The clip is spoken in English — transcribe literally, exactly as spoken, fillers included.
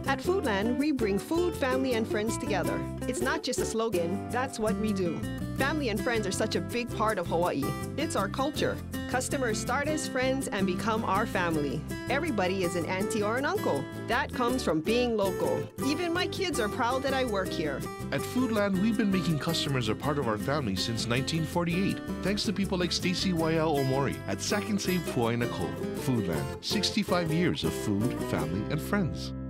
At Foodland, we bring food, family, and friends together. It's not just a slogan, that's what we do. Family and friends are such a big part of Hawaii. It's our culture. Customers start as friends and become our family. Everybody is an auntie or an uncle. That comes from being local. Even my kids are proud that I work here. At Foodland, we've been making customers a part of our family since nineteen forty-eight, thanks to people like Stacy Waiau-Omori at Sack and Save Puainako. Foodland, sixty-five years of food, family, and friends.